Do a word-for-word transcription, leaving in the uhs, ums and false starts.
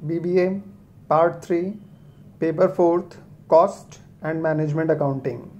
B B A Part three Paper fourth Cost and Management Accounting.